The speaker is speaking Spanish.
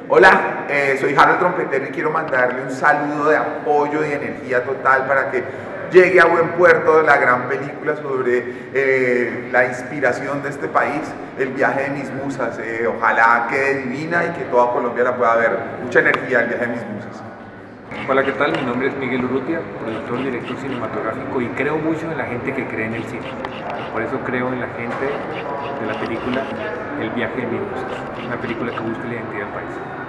Hola, soy Harold Trompetero y quiero mandarle un saludo de apoyo y energía total para que llegue a buen puerto la gran película sobre la inspiración de este país, el viaje de mis musas. Ojalá quede divina y que toda Colombia la pueda ver. Mucha energía el viaje de mis musas. Hola, ¿qué tal? Mi nombre es Miguel Urrutia, productor, director cinematográfico, y creo mucho en la gente que cree en el cine. Por eso creo en la gente de la película El viaje de mis musas, una película que busca la identidad del país.